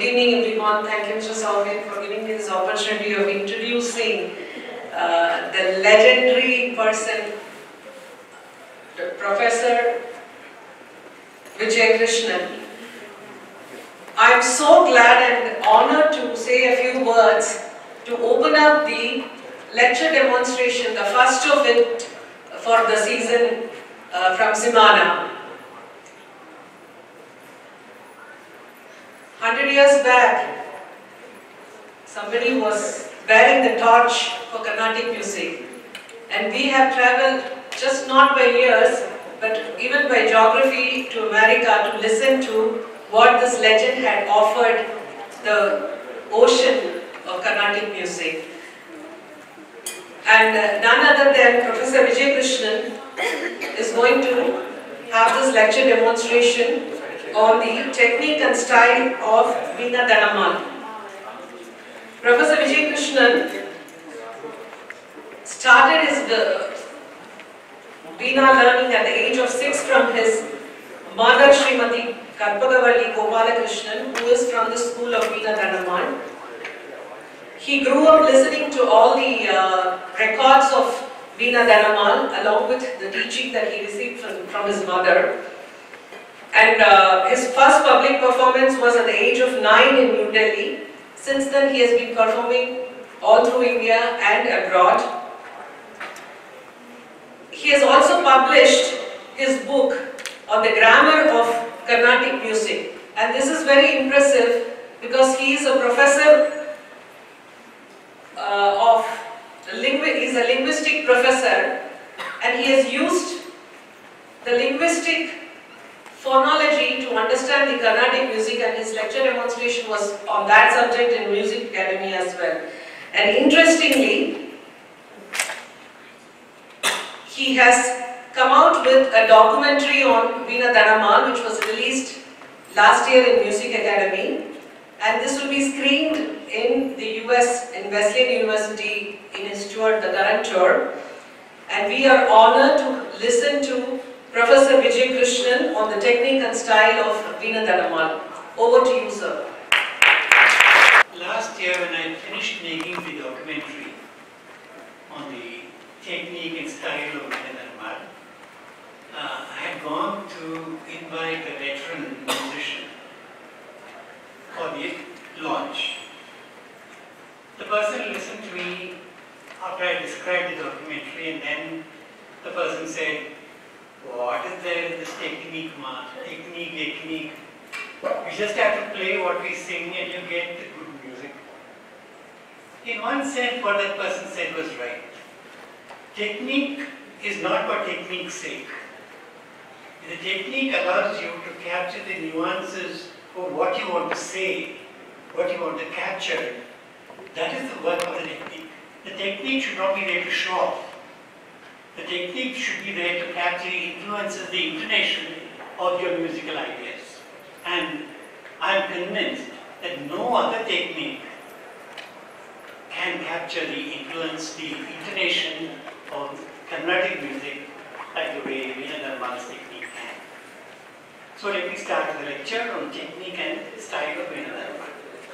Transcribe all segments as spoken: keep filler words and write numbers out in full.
evening everyone. Thank you, Mister Salvin, for giving me this opportunity of introducing uh, the legendary person, the Professor Vijayakrishnan. I am so glad and honored to say a few words to open up the lecture demonstration, the first of it for the season uh, from CMANA. Hundred years back, somebody was bearing the torch for Carnatic music, and we have travelled just not by years, but even by geography to America to listen to what this legend had offered the ocean of Carnatic music. And uh, none other than Professor Vijayakrishnan is going to have this lecture demonstration on the technique and style of Veena Dhanammal. Professor Vijayakrishnan started his Veena learning at the age of six from his mother, Set Karpagalli Gopalakrishnan, who is from the school of Veena Dhanammal. He grew up listening to all the uh, records of Veena Dhanammal along with the teaching that he received from, from his mother. And uh, his first public performance was at the age of nine in New Delhi. Since then he has been performing all through India and abroad. He has also published his book on the grammar of Carnatic music. And this is very impressive because he is a professor uh, of, he is a linguistic professor, and he has used the linguistic phonology to understand the Carnatic music, and his lecture demonstration was on that subject in Music Academy as well. And interestingly, he has come out with a documentary on Veena Dhanammal, which was released last year in Music Academy, and this will be screened in the U S, in Wesleyan University in his tour, the current tour. And we are honored to listen to Professor Vijayakrishnan on the technique and style of Veena Dhanammal. Over to you, sir. Last year when I finished making the documentary on the technique and style of Veena Dhanammal, uh, I had gone to invite a veteran musician for the launch. The person listened to me after I described the documentary, and then the person said, "What is there in this technique, ma? Technique, technique. You just have to play what we sing and you get the good music." In one sense, what that person said was right. Technique is not for technique's sake. The technique allows you to capture the nuances of what you want to say, what you want to capture. That is the work of the technique. The technique should not be there to show off. The technique should be there to capture the influences, the intonation of your musical ideas. And I am convinced that no other technique can capture the influence, the intonation of Carnatic music like the way Veena Dhanammal's technique can. So let me start with the lecture on technique and style of Veena Dhanammal.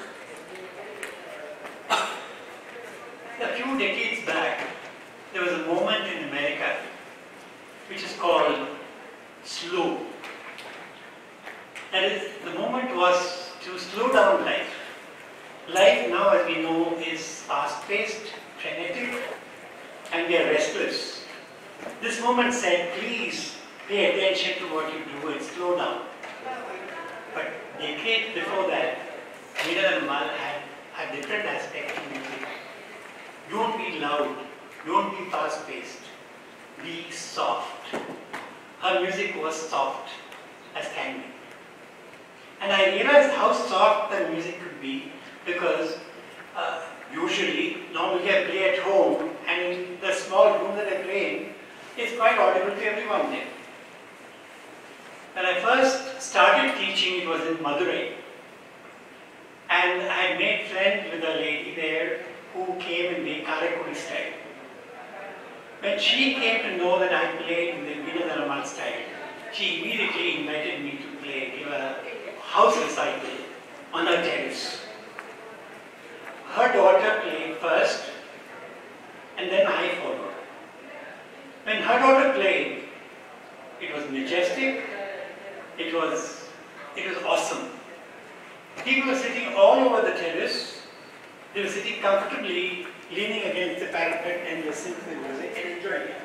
A few decades back, there was a moment in America which is called slow. That is, the moment was to slow down life. Life now, as we know, is fast-paced, frenetic, and we are restless. This moment said, please pay attention to what you do and slow down. But decades before that, Veena Dhanammal had a different aspect of music. Don't be loud. Don't be fast-paced. Be soft. Her music was soft as can be. And I realized how soft the music could be because uh, usually, normally I play at home, and in the small room that I play in, it's quite audible to everyone there. When I first started teaching, it was in Madurai. And I had made friends with a lady there who came in the Karaikuri style. When she came to know that I played in the Veena Dhanammal style, she immediately invited me to play, give a house recital on a tennis. Her daughter played first, and then I followed. When her daughter played, it was majestic, it was, it was awesome. People were sitting all over the terrace. They were sitting comfortably, leaning against the parapet and listening to the music and enjoying it.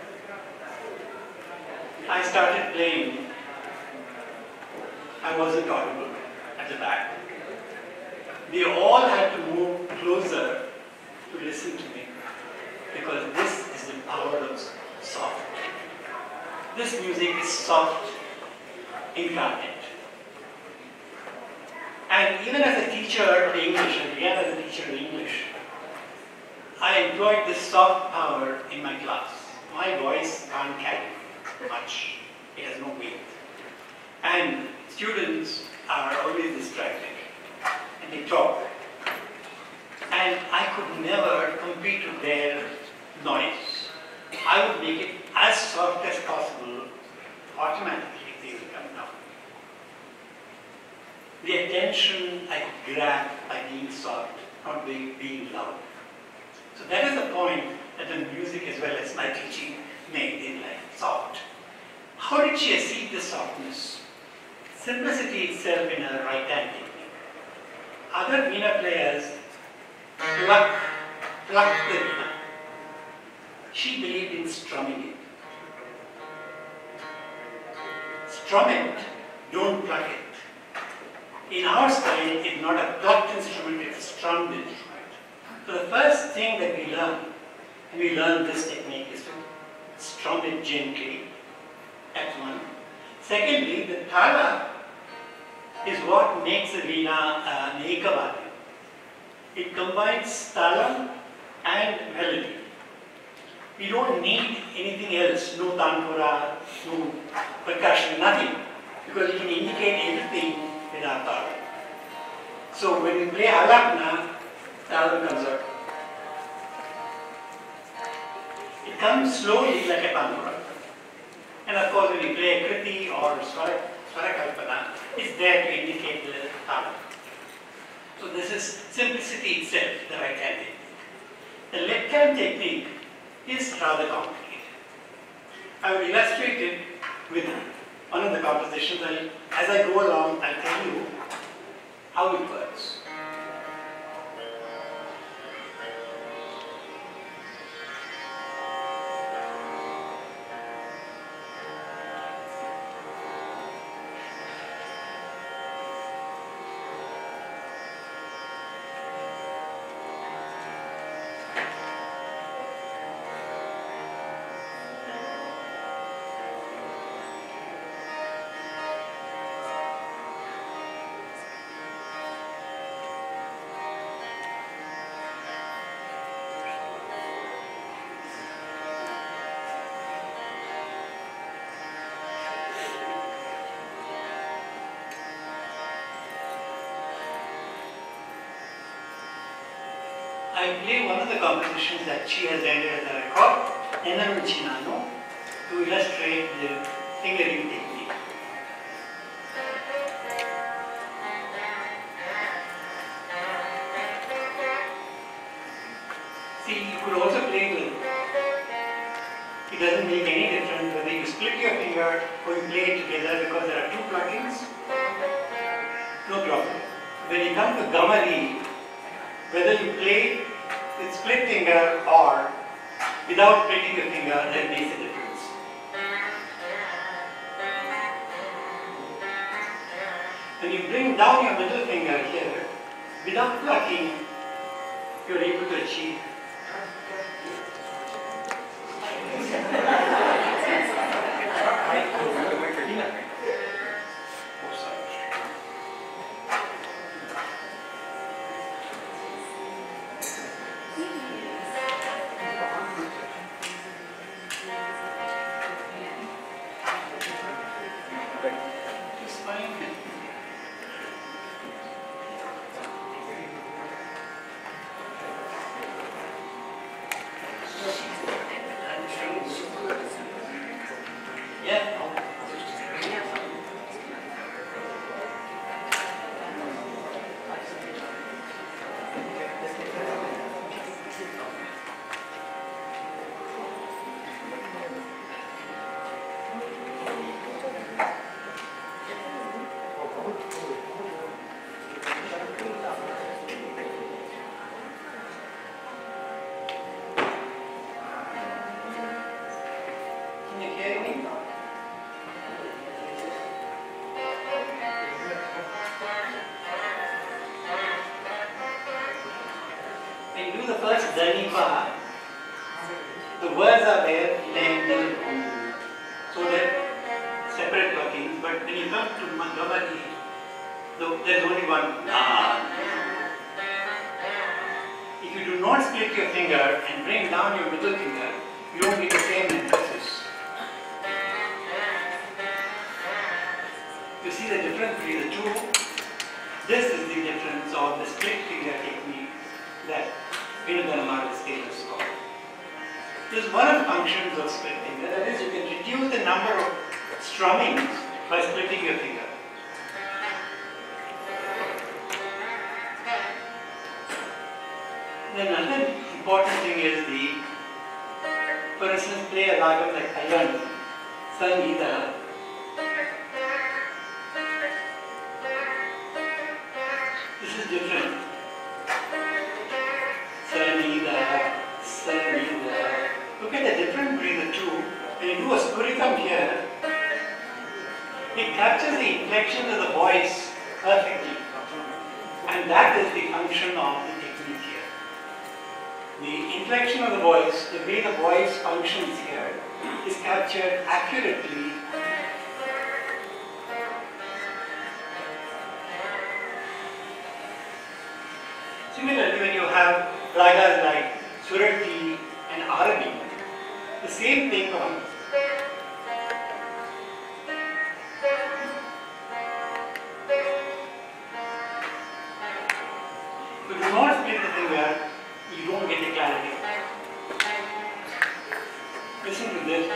I started playing. I wasn't audible at the back. They all had to move closer to listen to me, because this is the power of soft. This music is soft, incarnate. And even as a teacher of English, I began as a teacher of English, I employed this soft power in my class. My voice can't carry much. It has no weight. And students are always distracted. And they talk. And I could never compete with their noise. I would make it as soft as possible. Automatically they will come down. The attention I could grab by being soft, not being, being loud. So that is the point that the music as well as my teaching made in life, soft. How did she achieve this softness? Simplicity itself in her right hand technique. Other Veena players pluck, pluck the Veena. She believed in strumming it. Strum it, don't pluck it. In our style, it's not a plucked instrument, it's a strummed instrument. So the first thing that we learn, and we learn this technique, is to strum it gently. That's one. Secondly, the thala is what makes the Veena uh, an ekavadi. It combines tala and melody. We don't need anything else, no tanpura, no percussion, nothing, because we can indicate everything with our tala. So when we play alapna, tala comes out. It comes slowly like a tanpura. And of course, when we play a kriti or swarakalpana, it's there to indicate the tala. So this is simplicity itself, the right hand technique. The left hand technique is rather complicated. I will illustrate it with one of the compositions. I'll, as I go along, I'll tell you how it works. I play one of the compositions that she has ended as a record, Ennaruchinano, to illustrate the fingering technique. See, you could also play with, it doesn't make any difference whether you split your finger or you play it together, because there are two pluckings, no problem. When you come to Gamari, whether you play with split finger or without splitting your finger, that makes a difference. When you bring down your middle finger here, without plucking, you are able to achieve. Zani, Pa. The words are there, named, so they're separate workings, but when you come to Madhvamadi, there's only one Na. If you do not split your finger and bring down your middle finger, you don't get the same emphasis. You see the difference between the two? This is the difference of the split finger technique that Veena Player is famous for. This is one of the functions of split finger, that is, you can reduce the number of strummings by splitting your finger. Then another important thing is the, for instance, play a ragam like Ayyan, Sangeeta. This is different. Sangeeta, Sangeeta. Look at the difference between the two. When you do a spuritam here, it captures the inflection of the voice perfectly. And that is the function of the technique here. The inflection of the voice, the way the voice functions here, is captured accurately. Similarly, when you have ragas like Surati and Arabi, the same thing comes. If you do not split the finger, you don't get the clarity. Listen to this.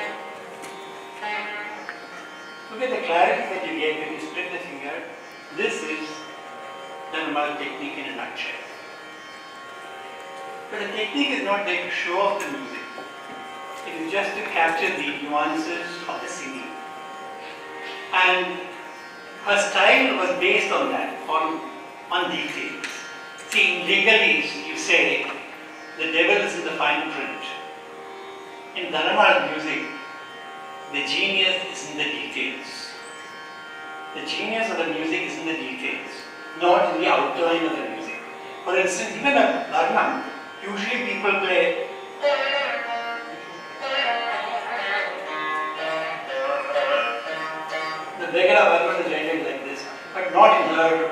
Look at the clarity that you get when you split the finger. This is Dhanammal technique in a nutshell. But the technique is not there to show off the music. It is just to capture the nuances of the singing. And her style was based on that, on, on details. See, in legalese, you say, the devil is in the fine print. In Dhanammal music, the genius is in the details. The genius of the music is in the details, not in the outline of the music. For instance, even a Varnam, usually people play the Vegala Varnam is rendered like this, but not in her.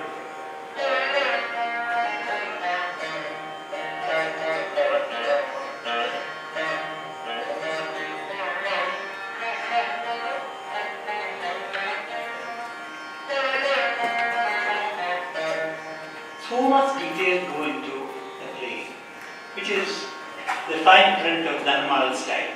So much detail go into the play, which is the fine print of Dhanammal style.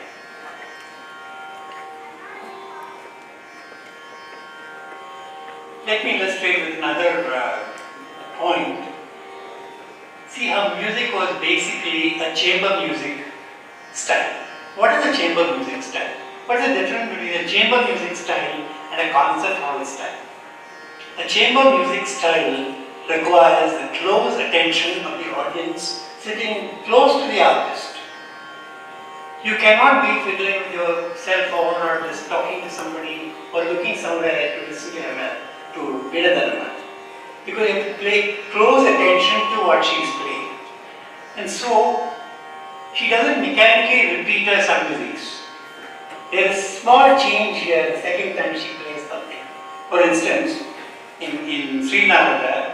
Let me illustrate with another uh, point. See how music was basically a chamber music style. What is a chamber music style? What is the difference between a chamber music style and a concert hall style? A chamber music style requires the close attention of the audience sitting close to the artist. You cannot be fiddling with your cell phone or just talking to somebody or looking somewhere to listen to her, to Veena Dhanammal, because you have to pay close attention to what she is playing. And so, she doesn't mechanically repeat her some musics. There is a small change here the second time she plays something. For instance, in, in Sri Narada,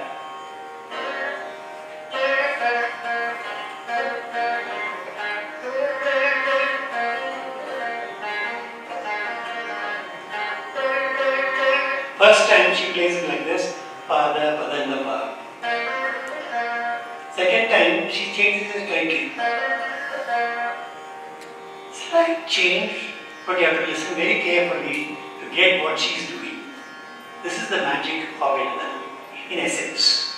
first time she plays it like this, Pada, Padanda, Pa. Second time she changes it slightly. Slight change, but you have to listen very carefully to get what she's doing. This is the magic of it, in essence.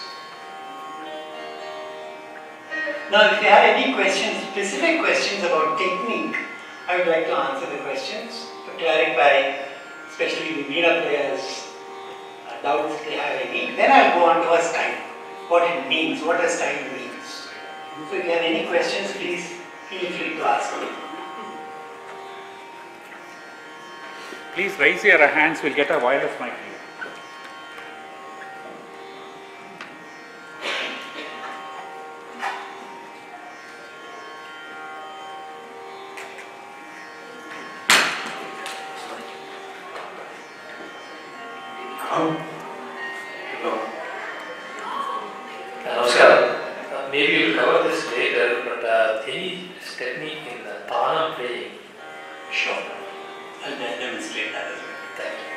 Now, if you have any questions, specific questions about technique, I would like to answer the questions to clarify, especially the Veena players. Doubts if they have any, then I'll go on to a style, what it means, what a style means. So if you have any questions, please feel free to ask me. Please raise your hands, we'll get a wireless mic. technique in the Dhanam playing? Sure. I'll demonstrate that as well. Thank you.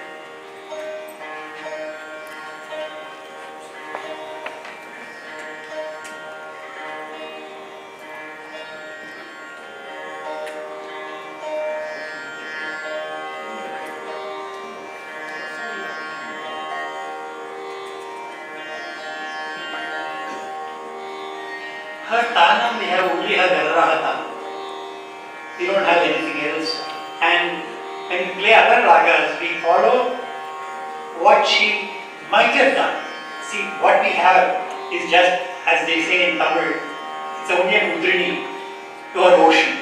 Her Tanam, we have only her Gararaha Tanam. We don't have anything else. And when we play other ragas, we follow what she might have done. See, what we have is just, as they say in Tamil, it's only an udrini to our ocean.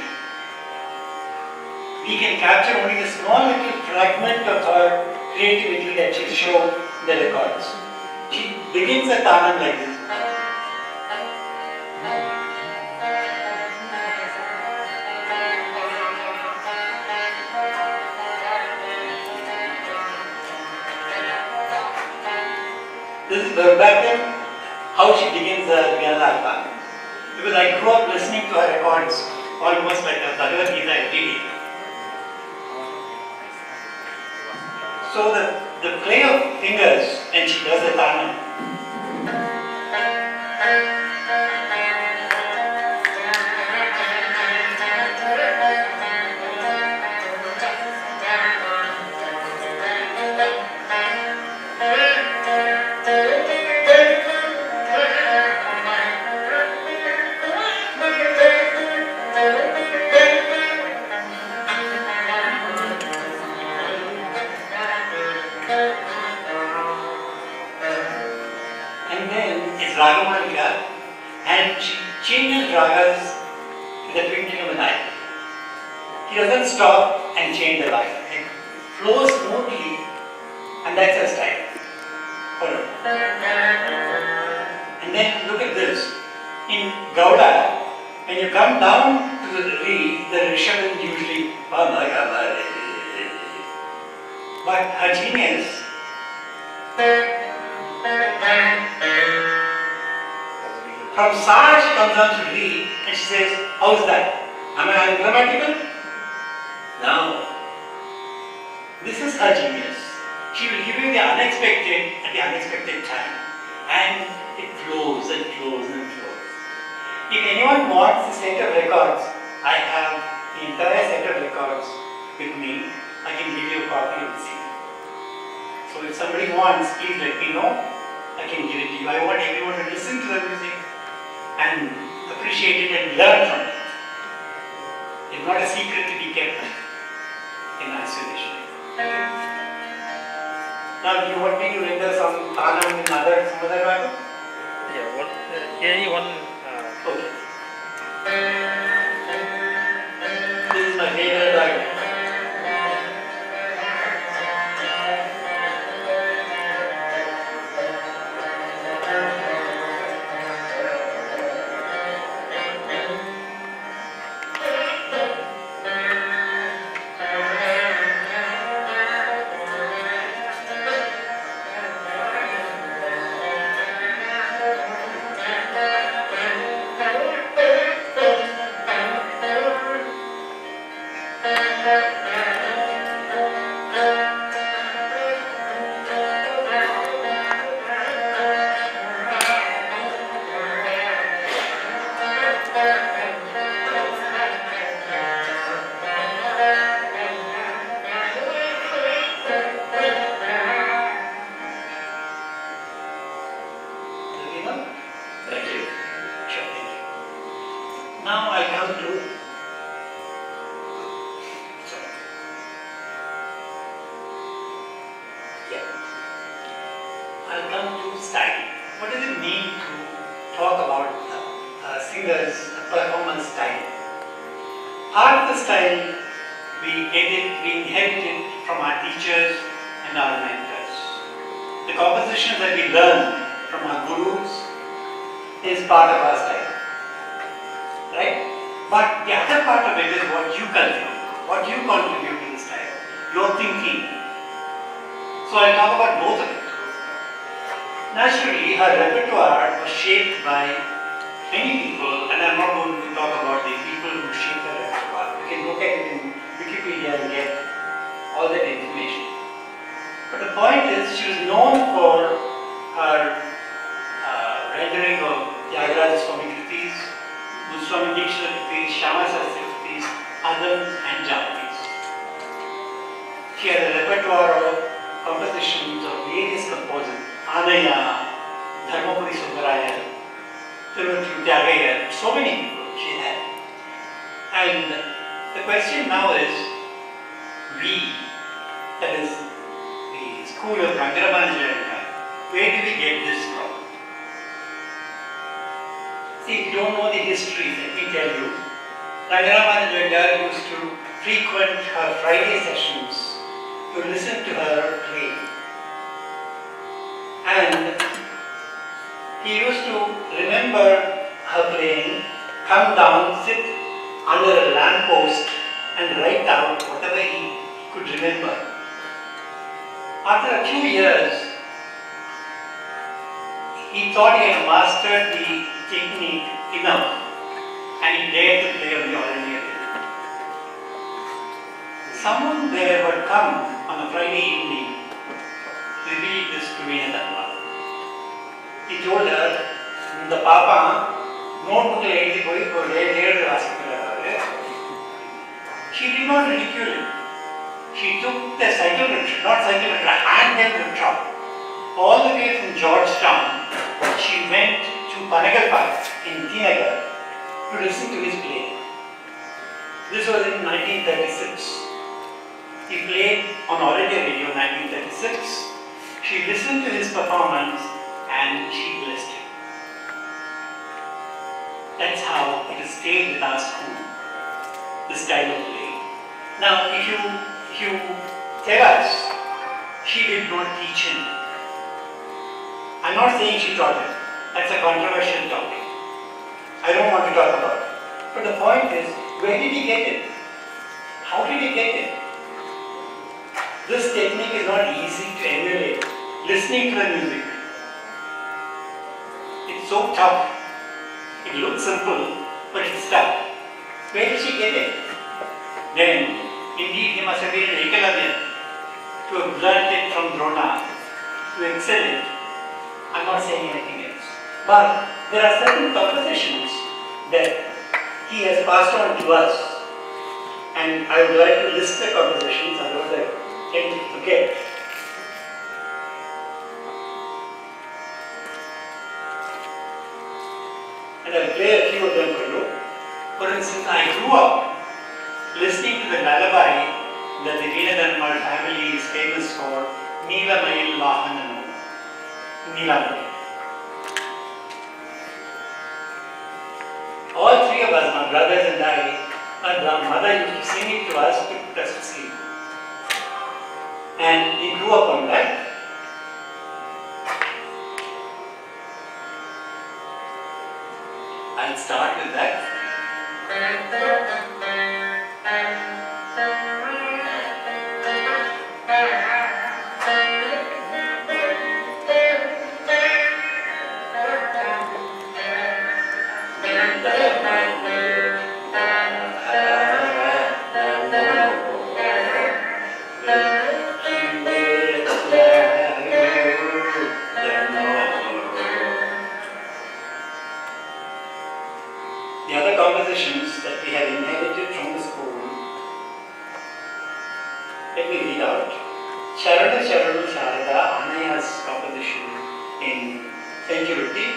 We can capture only the small little fragment of her creativity that she showed in the records. She begins a Tanam like this. This is verbatim how she begins the Veena Player. Because I grew up listening to her records almost like a Bhagavad Gita every day. So the, the play of fingers when she does the Tanam. And she changes ragas in the twinkling of an eye. He doesn't stop and change the raga. It flows smoothly, and that's her style. Follow. And then look at this. In Gauda, when you come down to the Re, the Rishabh is usually but her genius from Sa she comes down to Re and she says, how's that? Am I ungrammatical? No. This is her genius. She will give you the unexpected at the unexpected time. And it flows and flows and flows. If anyone wants the set of records, I have the entire set of records with me. I can give you a copy of the C D. So if somebody wants, please let me know. I can give it to you. I want everyone to listen to the music and appreciate it and learn from it. It's not a secret to be kept in isolation. Now, do you want me to render some Tanam in other, some other raga? Yeah, one, uh, any one. Uh, Okay. This is my favorite raga. Naturally, her repertoire was shaped by many people, and I'm not going to talk about these people. people who shaped her repertoire. You can look at it in Wikipedia and get all that information. But the point is, she was known for her uh, rendering of Tyagaraja Swami Kritis, Swami Dikshita Kritis, Shama Sastri Kritis, Adams and Japanese. She had a repertoire of compositions of various composers, Anaya, Dharmapuri Sundaraya, Tirunelveli Tyagaraja, so many people she had. And the question now is, we, that is the school of Rangaramana, where do we get this from? See, if you don't know the history, let me tell you. Rangaramana used to frequent her Friday sessions to listen to her play. And he used to remember her playing, come down, sit under a lamppost and write out whatever he could remember. After a few years, he thought he had mastered the technique enough and he dared to play on the All India Radio. Someone there would come on a Friday evening to read this to Veena Player. He told her, the Papa, notebook lady boy ko She did not ridicule him. She took the cycle rickshaw, not cycle rickshaw, handheld rickshaw, all the way from Georgetown. She went to Panagalpad in Tinagar to listen to his play. This was in nineteen thirty-six. He played on All India Radio in nineteen thirty-six. She listened to his performance and she blessed him. That's how it has stayed with our school, this style of play. Now, if you, if you tell us she did not teach him, I'm not saying she taught him. That's a controversial topic. I don't want to talk about it. But the point is, where did he get it? How did he get it? This technique is not easy to emulate. Listening to the music, it's so tough. It looks simple, but it's tough. Where did she get it? Then, indeed, he must have been an Ekalavya to have learned it from Drona, to excel it. I'm not saying anything else. But there are certain compositions that he has passed on to us. And I would like to list the compositions, otherwise I tend to forget. And I'll play a few of them for you. For instance, I grew up listening to the lullaby that the Veena Dhanammal family is famous for, Neela Mayil Vahananu, Neela. All three of us, my brothers and I, my mother used to sing it to us to put us to sleep. And we grew up on that. I'll start with that. The other compositions that we have inherited from the school, let me read out. Sharana Sharana Sharada, Anaya's composition in Senjuruti.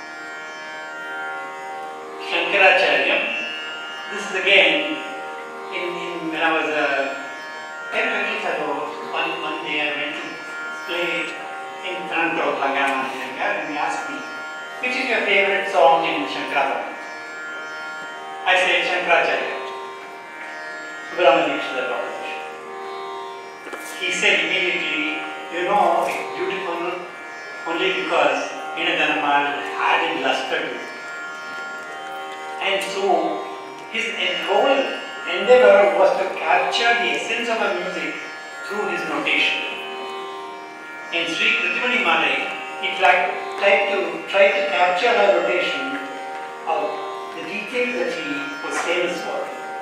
This is again in, in when I was a ten, fifteen fellow, one, one day I went to play in front of Langana and he asked me, which is your favorite song in Shankara? I said Shankaracharya, Brahmadikshita proposition. He said immediately, you know, it's beautiful only because Veena Dhanammal added luster to it. And so his whole endeavor was to capture the essence of a music through his notation. In Sri Kritimani Malai, he tried, tried, to, tried to capture her notation of the detail that he was famous for.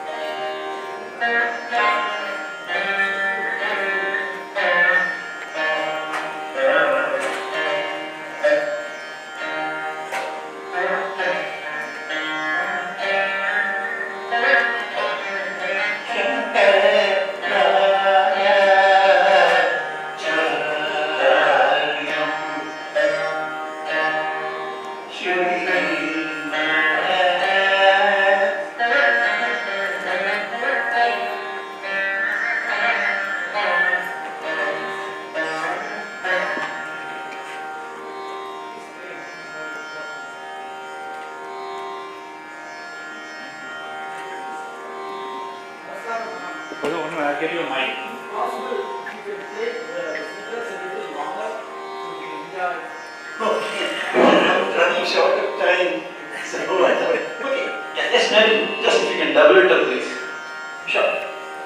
I'll give you a mic. Possible, you can take the snippets a little longer so we can enjoy. Okay, I'm running short of time. So, I thought, okay, yeah, just, just if you can double it up, please. Sure.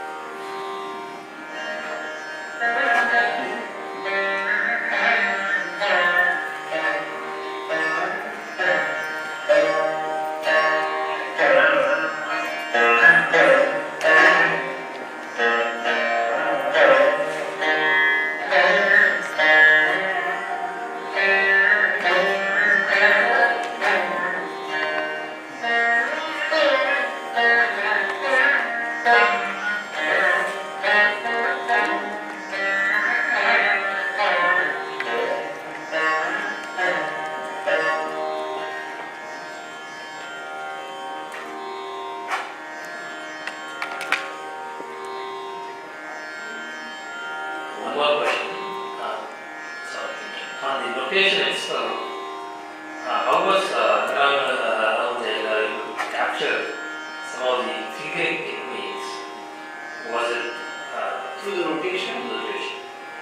One more question. Uh, sorry. On the notation itself, uh, how was uh, around, uh, around the, uh, you could capture some of the figuring techniques? Was it uh, Through the notation? notation?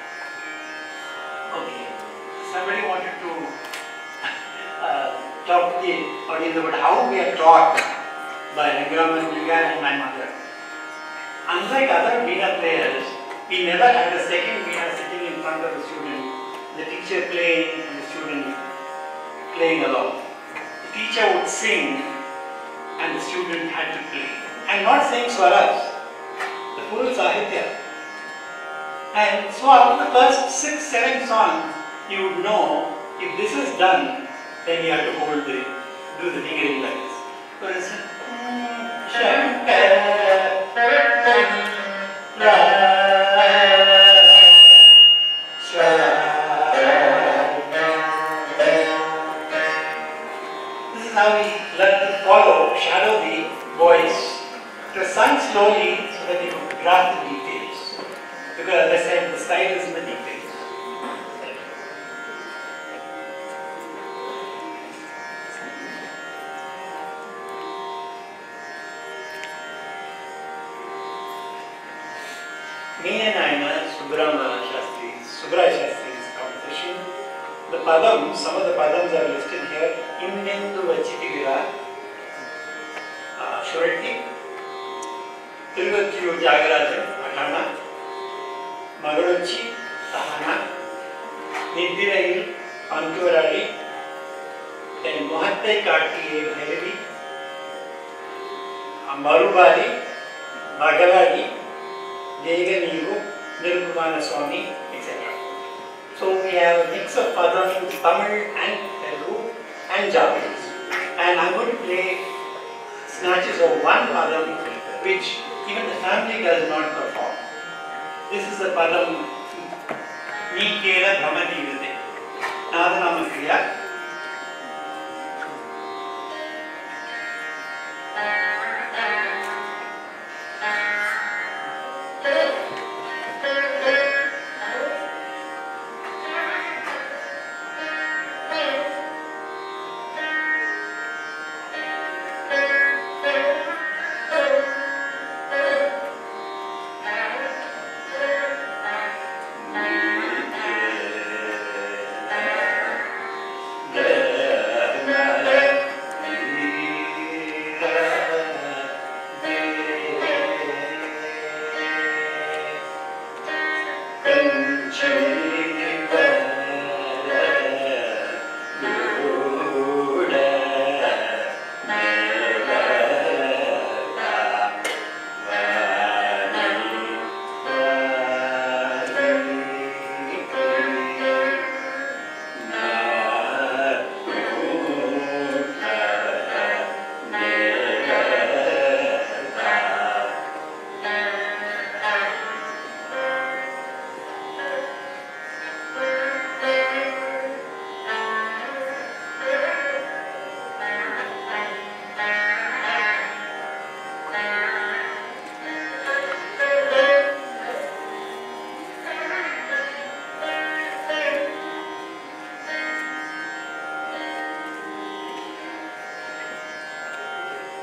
Okay. Somebody wanted to uh, talk to the audience about how we are taught by Raghuraman and my mother. Unlike other Veena players, we never had a second Veena sitting in front of the student, the teacher playing and the student playing along. The teacher would sing and the student had to play. I'm not saying swaras, the full sahitya. And so after the first six, seven songs, you would know if this is done, then you have to hold the, do the fingering like this. For instance, this is how we learn to follow, shadow the voice. It was sung slowly so that you could grasp the details. Because as I said, the style is in the details. Me and Aina, Subrahma Shastri's, Subraya Shastri's composition. The padams, some of the padams are listed here. Innendu Vachitigira, uh, Surety, Tiruvatiyu Jagarajan, Athana, Magaruchi, Sahana, Nidirail, Antuvaradi, then Mohatte Karti Bhairavi, Marubari, Magaladi, Deganivu, Nirupamana Swami, et cetera. So we have a mix of padams, Tamil and Telugu and Japanese. And I'm going to play snatches of one padam which even the family does not perform. This is the padam Nikera Brahmadivate. Nadanama Kriya.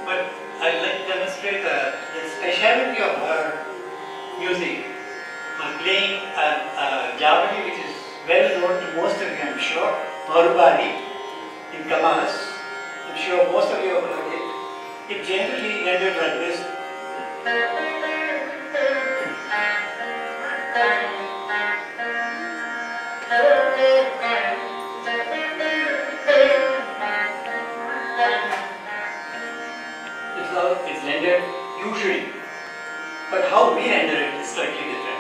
but I'd like to demonstrate uh, the speciality of her music. Uh, playing a, a javali which is well known to most of you, I'm sure, Marubari in Kamas. I'm sure most of you have heard it. It generally ended like this. It's how it's rendered usually, but how we render it is slightly different.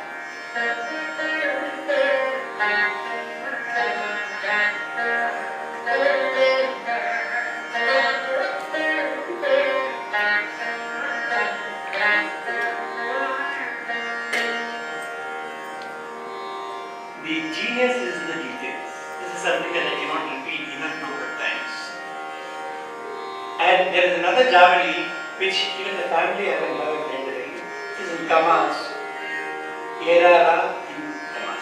The genius is in the details. This is something that I cannot repeat even number of times. And there is another javali which even the family haven't heard rendering. This is in Kamas. Erara in Kamas.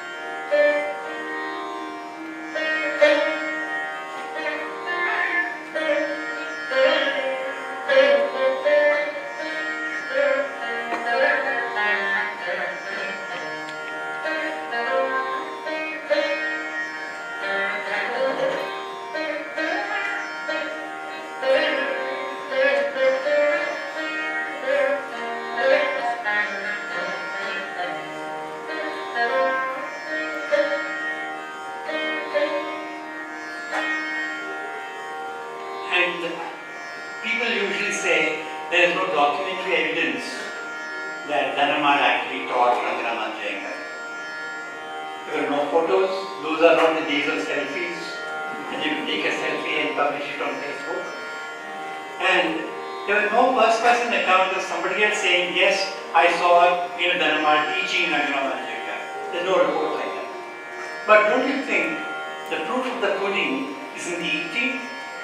People usually say there is no documentary evidence that Dhanammal actually taught Dhanammal Tradition. There are no photos, those are not the days of selfies, and you can take a selfie and publish it on Facebook. And there was no first person account of somebody else saying, yes, I saw Veena Dhanammal teaching Dhanammal Tradition. There's no report like that. But don't you think the proof of the pudding is in the eating?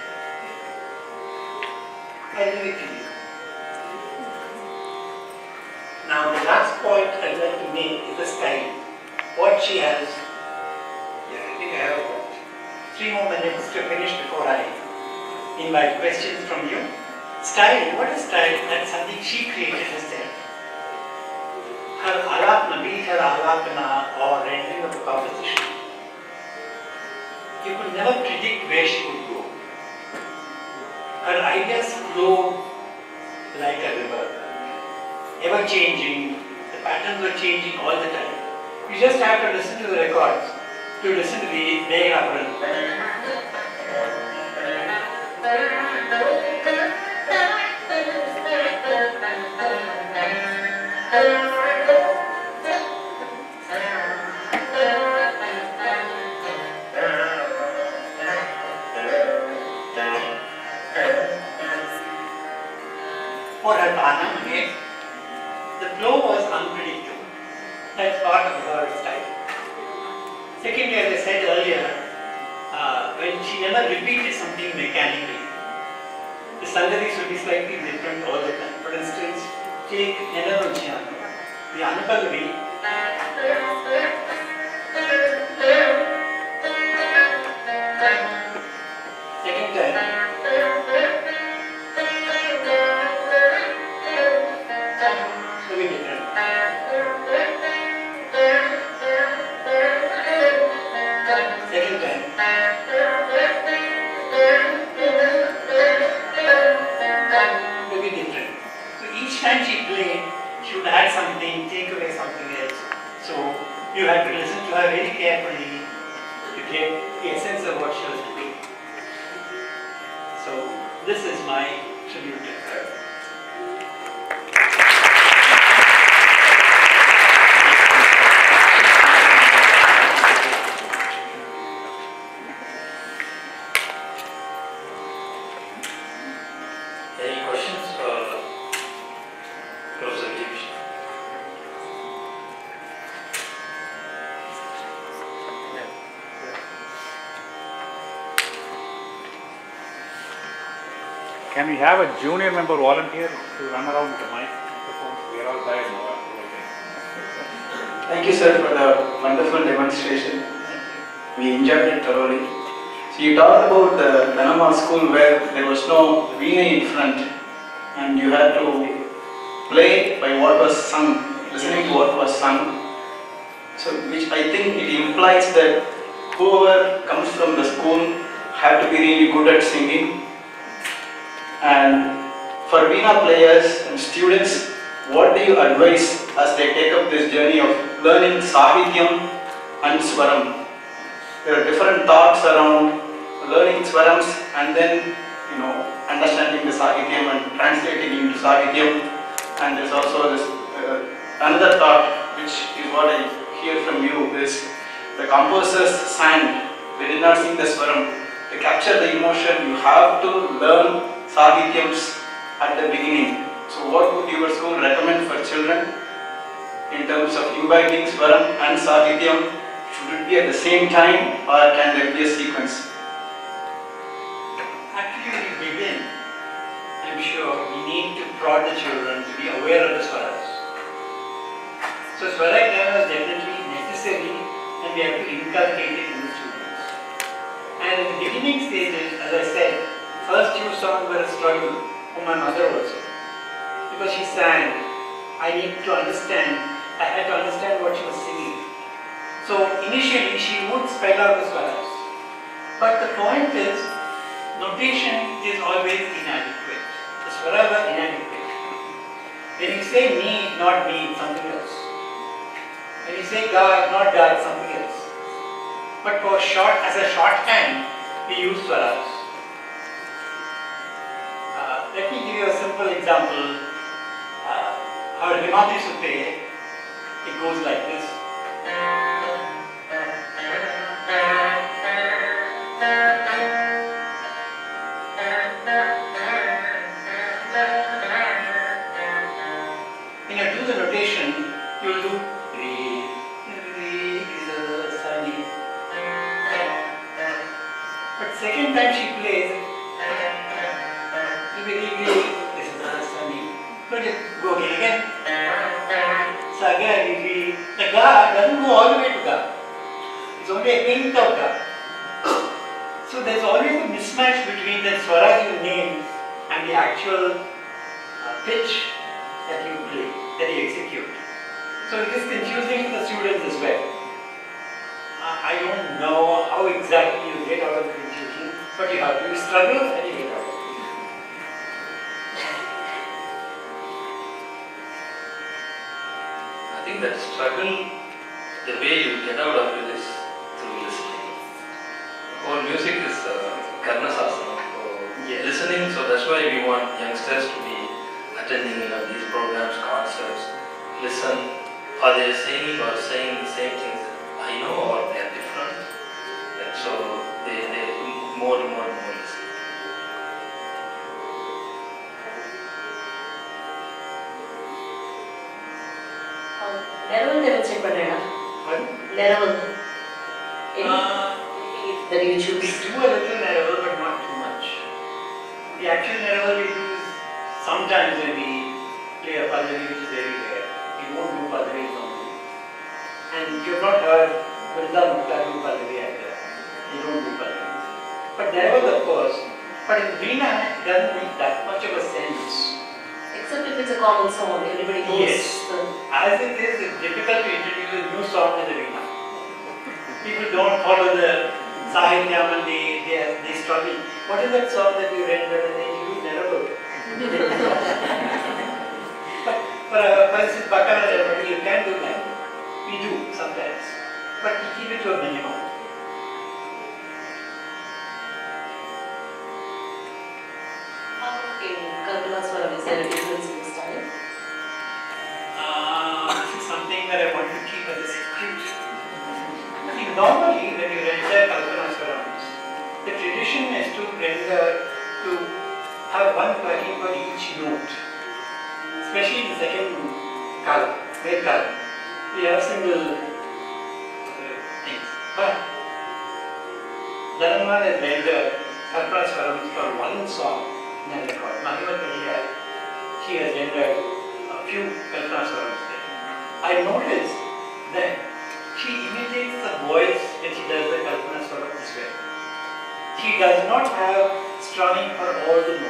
I leave it to you. Now the last point I'd like to make is the style. What she has, yeah, I think I have about three more minutes to finish before I invite questions from you. Style, what is style? That's something she created herself. Her alapna, be it her alapna or rendering of a composition, you could never predict where she would go. Her ideas flow like a river, ever changing. The patterns were changing all the time. You just have to listen to the records, to listen to the Veena Player. For her Dhanam again, the flow was unpredictable. That's part of her style. Secondly, as I said earlier, uh, when she never repeated something mechanically, the sangatis would be slightly different all the time. For instance, take Nenarunchiano, the Anupallavi. Second time. Very different. Second time. Very different. So each time she played, she would add something, take away something else. So you have to listen to her very carefully to get the essence of what she was doing. So this is my tribute to her. Any questions for Professor K G Vijayakrishnan? Can we have a junior member volunteer to run around with the microphone? We are all tired now. Thank you, sir, for the wonderful demonstration. We enjoyed it thoroughly. So you talked about the Dhanammal School where there was no veena in front and you had to play by what was sung, listening to what was sung. So which I think it implies that whoever comes from the school have to be really good at singing. And for Veena players and students, what do you advise as they take up this journey of learning Sahityam and Swaram? There are different thoughts around learning Swarams and then, you know, understanding the Sahityam and translating into Sahityam. And there's also this uh, another thought, which is what I hear from you, is the composers sang, they did not sing the Swaram. To capture the emotion, you have to learn Sahityams at the beginning. So what would your school recommend for children in terms of imbibing Swaram and Sahityam? Should it be at the same time or can there be a sequence? Actually, when you begin, I'm sure we need to prod the children to be aware of the swaras. So swara grammar is definitely necessary and we have to inculcate it in the students. And in the beginning stages, as I said, first few songs were a struggle for my mother also. Because she sang, I needed to understand, I had to understand what she was singing. So initially she would spell out the swaras. But the point is, notation is always inadequate. The swaras are inadequate. When you say me, not me, it's something else. When you say ga, not ga, it's something else. But for short, as a shorthand, we use swaras. Uh, let me give you a simple example. Uh, our Himatri Sutte, it goes like this. When you do the notation, you will do re, re, sa, ni. But second time she plays, you will re, re, this is sa, ni. But it go again, again. Sa, ga, re, re. The ga doesn't go all the way to ga. It's only a hint of ga. So there's always a mismatch between the swaras you name and the actual uh, pitch that you play, that you execute. So it is confusing to the students as well. Uh, I don't know how exactly you get out of the confusion, but you have to struggle and you get out of it. I think that struggle, the way you get out of it is through listening. Our music is uh, Karna Sasana, so Yes. listening, so that's why we want youngsters to be attending, you know, these programs, concerts, listen. Are they singing or saying the same things I know, or they are different? And so they, they more and more and more listen. Level demonstrate padrena. Pardon? Level. Uh, That you We choose. do a little level, but not too much. The actual level we do is sometimes when we play a pallavi, which is very rare. We won't do pallavi normally. And you have not heard Vrida Mukta do pallavi either. They don't do pallavi. But level, of course. But in Veena, it doesn't make that much of a sense. Except if it's a common song, everybody knows. Yes. The, As it is, it's difficult to introduce a new song in the Veena. People don't follow the Sahityam and they, they, they struggle. What is that song that you read and then you do Nerable? But for, uh, for instance, Bakara Nerable, you can do that. We do sometimes. But we keep it to a minimum. how in Kalpana Swaram is there a difference in style? Uh, this is something that I want to keep as a secret. See, normally when you render Kalpana Swarams, the tradition is to render, to have one plugging for each note. Especially in the second kala, Ved kala. We have single uh, things. But Dhanammal has rendered Kalpana Swarams for one song in a record. Mahima Kaliyar, she has rendered a few Kalpana Swarams there. I noticed that she imitates the voice when she does the Kalpana Swaram this way. She does not have strumming for all the notes.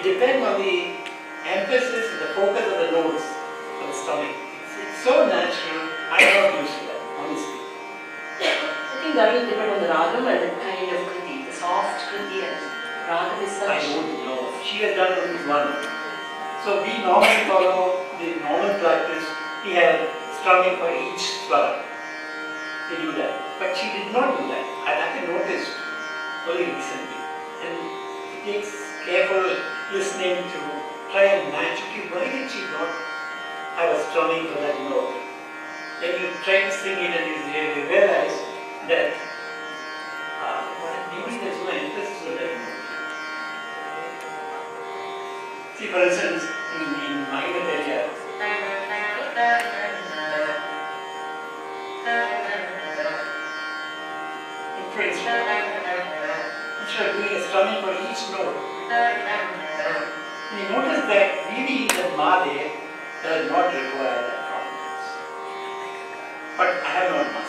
depends on the emphasis and the focus of the notes of the stomach. It's, it's so natural, I'm not used to that, honestly. I think that will depend on the ragam and the kind of kriti, the soft kriti and ragam is such. I don't know. She has done only one. So we normally follow the normal practice. We have strumming for each swara. They do that. But she did not do that. I have noticed only recently. And it takes careful listening to try and match. Okay, why did she not have a strumming for that note? Then you try to sing it and you realize that uh, maybe there's no emphasis on that note. See, for instance, in, in my area, in French, instead of doing a strumming for each note, you notice that really the ma there does not require that prominence. But I have not mastered.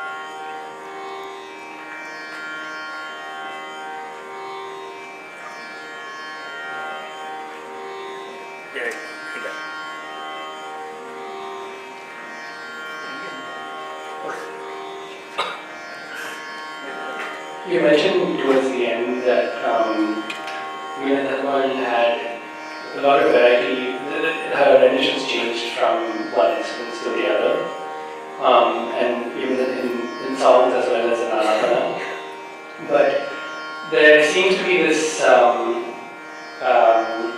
You mentioned towards the end that um, Veena Dhanammal had a lot of variety. Her renditions changed from one instance to the other, um, and even in, in songs as well as in Aradhana. But there seems to be this. Um, um,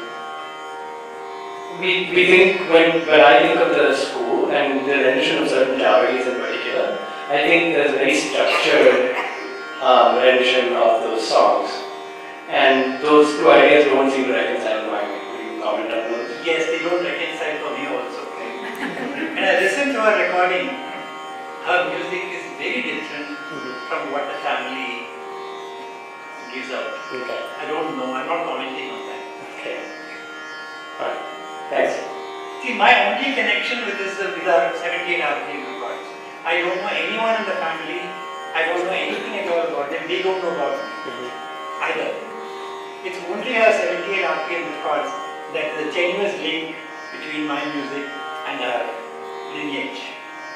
we we think when when I think of the school and the rendition of certain Javis in particular, I think there's a very structured Um, rendition of those songs, and those two ideas don't seem to reconcile in my mind. Could you comment on those? Yes, they don't reconcile for me also. And I listened to her recording. Her music is very different mm-hmm. from what the family gives out. Okay. I don't know. I'm not commenting on that. Okay. Alright. Thanks. See, my only connection with this is with our seventy-eight R P M records. I don't know anyone in the family. I don't know anything at all about them. They don't know about me mm-hmm. either. It's only our seventy-eight R P M records that is a tenuous link between my music and our lineage.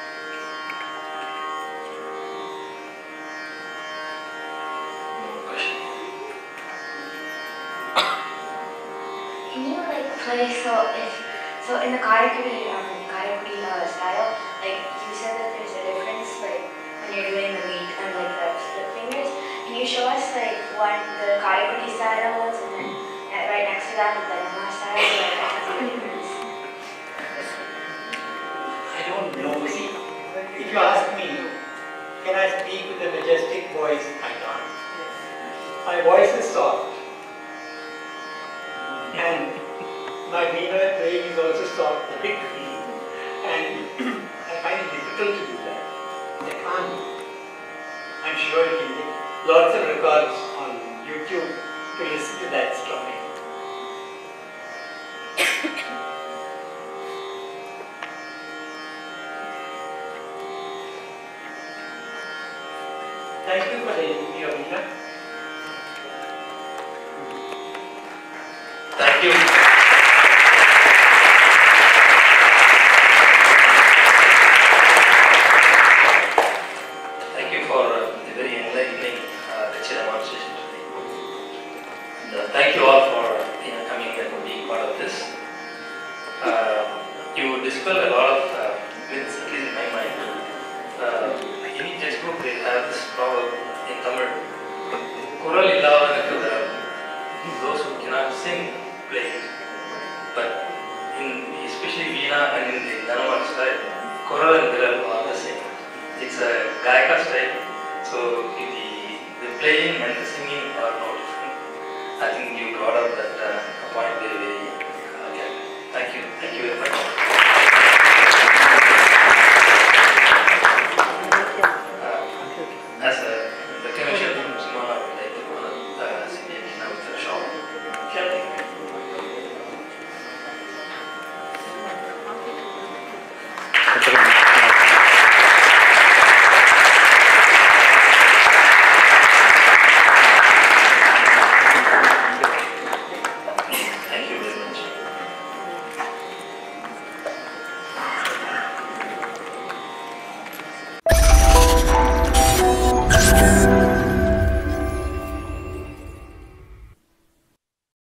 Can you like play so if so in the Karakudi um Karakudi uh, style, like you said that there's a difference like when you're doing the beat and like the split fingers. Can you show us like one the Karakudi style notes and then uh, right next to that the Dhanammal style, so like I can see the difference? I don't know. See, if you ask me, can I speak with a majestic voice? I can't. My voice is soft. And my Veena playing is also soft, a bit free. And I find it difficult to do that. I can't. I'm sure you can get lots of records on YouTube to listen to that strumming. Thank you for letting me, Veena. Thank you. Thank you for uh, the very enlightening uh, lecture demonstration today. And, uh, thank you all for you know, coming and being part of this. Uh, you dispel a lot of uh, myths, at least in my mind. Uh, any textbook they have this proverb in Tamil. Kural illavanaku, those who cannot sing play it. But in especially Veena and in the Dhanammal style, Kural and Viral are the same. It's a Gayaka style, so the, the playing and the singing are